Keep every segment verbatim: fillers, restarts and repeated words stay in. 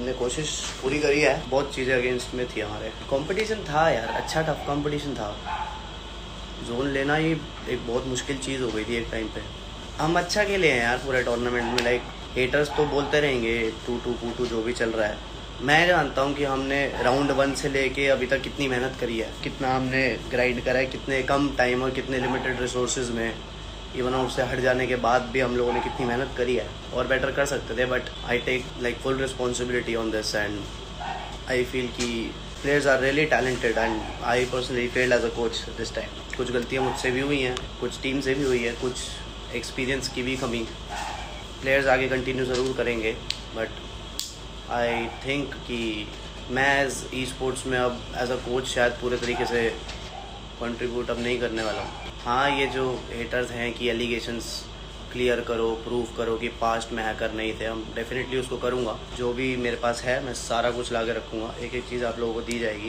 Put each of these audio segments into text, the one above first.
हमने कोशिश पूरी करी है। बहुत चीज़ें अगेंस्ट में थी हमारे। कंपटीशन था यार, अच्छा टफ कंपटीशन था। जोन लेना ही एक बहुत मुश्किल चीज़ हो गई थी एक टाइम पे। हम अच्छा खेले हैं यार पूरे टूर्नामेंट में। लाइक हेटर्स तो बोलते रहेंगे टू टू टू टू जो भी चल रहा है। मैं जानता हूँ कि हमने राउंड वन से लेके अभी तक कितनी मेहनत करी है, कितना हमने ग्राइंड करा है, कितने कम टाइम और कितने लिमिटेड रिसोर्सेज में, इवन आउट से हट जाने के बाद भी हम लोगों ने कितनी मेहनत करी है और बेटर कर सकते थे। But I take like full responsibility on this and I feel कि players are really talented and I personally failed as a coach this time. कुछ गलतियाँ मुझसे भी हुई हैं, कुछ टीम से भी हुई है, कुछ एक्सपीरियंस की भी कमी। प्लेयर्स आगे कंटिन्यू ज़रूर करेंगे बट आई थिंक कि मैं एज ई स्पोर्ट्स में अब एज अ कोच शायद पूरे तरीके से कंट्रीब्यूट अब नहीं करने वाला हूँ। हाँ, ये जो हेटर्स हैं कि एलिगेशंस क्लियर करो, प्रूव करो कि पास्ट में हैकर नहीं थे, हम डेफिनेटली उसको करूँगा। जो भी मेरे पास है मैं सारा कुछ ला के रखूँगा, एक एक चीज़ आप लोगों को दी जाएगी।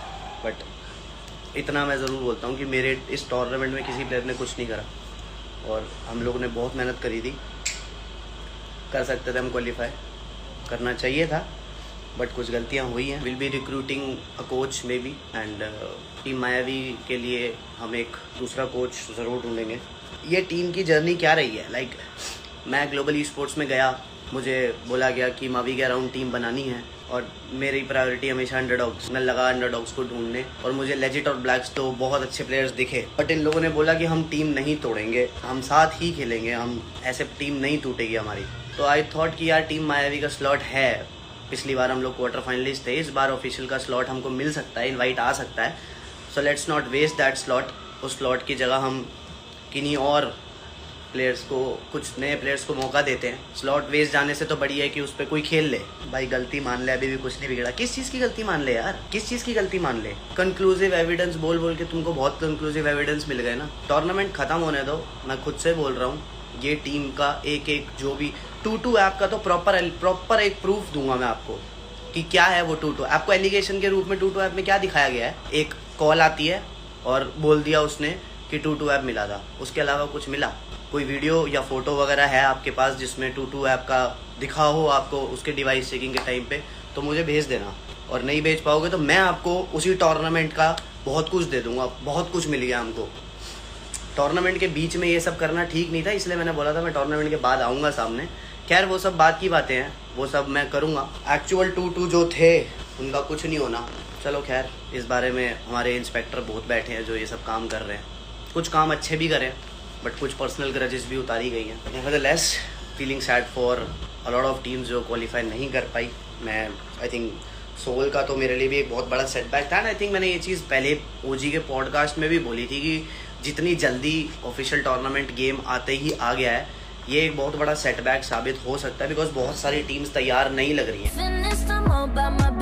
बट इतना मैं ज़रूर बोलता हूँ कि मेरे इस टूर्नामेंट में किसी प्लेयर ने कुछ नहीं करा और हम लोगों ने बहुत मेहनत करी थी। कर सकते थे हम क्वालिफाई, करना चाहिए था, बट कुछ गलतियां हुई हैं। Will be recruiting a coach maybe and team Mayavi के लिए हम एक दूसरा कोच ज़रूर ढूंढेंगे। ये टीम की जर्नी क्या रही है, लाइक like, मैं ग्लोबल ई स्पोर्ट्स में गया, मुझे बोला गया कि मावी के अराउंड टीम बनानी है और मेरी प्रायोरिटी हमेशा अंडरडॉग्स। मैं लगा अंडरडॉग्स को ढूंढने और मुझे लेजिट और ब्लैक्स तो बहुत अच्छे प्लेयर्स दिखे। बट इन लोगों ने बोला कि हम टीम नहीं तोड़ेंगे, हम साथ ही खेलेंगे, हम ऐसे टीम नहीं टूटेगी हमारी। तो आई थॉट कि यार टीम मायावी का स्लॉट है। पिछली बार हम लोग क्वार्टर फाइनलिस्ट थे, इस बार ऑफिशियल का स्लॉट हमको मिल सकता है, इनवाइट आ सकता है। So let's not waste that slot. उस स्लॉट की जगह हम किन्हीं और प्लेयर्स को, कुछ नए प्लेयर्स को मौका देते हैं। स्लॉट वेस्ट जाने से तो बढ़िया है कि उस पर कोई खेल ले। भाई गलती मान ले, अभी भी कुछ नहीं बिगड़ा। किस चीज़ की गलती मान ले यार, किस चीज़ की गलती मान ले? कंक्लूसिव एविडेंस बोल बोल के तुमको बहुत कंक्लूसिव एविडेंस मिल गए ना। टूर्नामेंट खत्म होने दो, मैं खुद से बोल रहा हूँ। ये टीम का एक एक जो भी टू टू ऐप का तो प्रॉपर प्रॉपर एक प्रूफ दूंगा मैं आपको कि क्या है वो टू टू। आपको एलिगेशन के रूप में टू टू ऐप में क्या दिखाया गया है? एक कॉल आती है और बोल दिया उसने कि टू टू ऐप मिला था, उसके अलावा कुछ मिला? कोई वीडियो या फोटो वगैरह है आपके पास जिसमें टू टू ऐप का दिखा हो आपको उसके डिवाइस चेकिंग के टाइम पे, तो मुझे भेज देना। और नहीं भेज पाओगे तो मैं आपको उसी टूर्नामेंट का बहुत कुछ दे दूंगा। बहुत कुछ मिल गया हमको। टूर्नामेंट के बीच में ये सब करना ठीक नहीं था, इसलिए मैंने बोला था मैं टूर्नामेंट के बाद आऊँगा सामने। खैर वो सब बात की बातें हैं, वो सब मैं करूँगा। एक्चुअल टू टू जो थे उनका कुछ नहीं होना। चलो खैर, इस बारे में हमारे इंस्पेक्टर बहुत बैठे हैं जो ये सब काम कर रहे हैं। कुछ काम अच्छे भी करें बट कुछ पर्सनल ग्रजेस भी उतारी गई हैं। Nevertheless feeling sad for a lot of teams जो क्वालिफाई नहीं कर पाई। मैं आई थिंक सोल का तो मेरे लिए भी एक बहुत बड़ा सेटबैक था। आई थिंक मैंने ये चीज़ पहले ओजी के पॉडकास्ट में भी बोली थी कि जितनी जल्दी ऑफिशियल टूर्नामेंट गेम आते ही आ गया है, ये एक बहुत बड़ा सेटबैक साबित हो सकता है बिकॉज बहुत सारी टीम्स तैयार नहीं लग रही हैं।